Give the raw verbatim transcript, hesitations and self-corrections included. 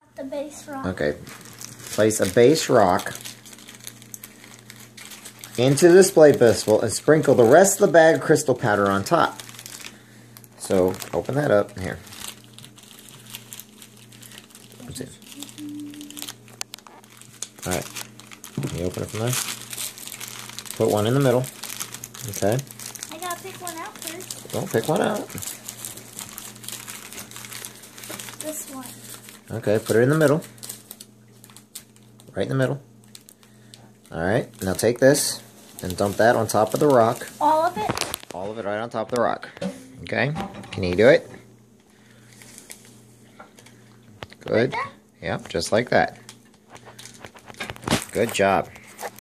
The base rock. Okay. Place a base rock into the display pistol and sprinkle the rest of the bag of crystal powder on top. So, open that up. Here. Let's see. Alright. Can you open it from there? Put one in the middle. Okay. I gotta pick one out first. Don't pick one out. This one. Okay, put it in the middle. Right in the middle. Alright, now take this and dump that on top of the rock. All of it? All of it right on top of the rock. Okay? Can you do it? Good. Like that? Yep, just like that. Good job.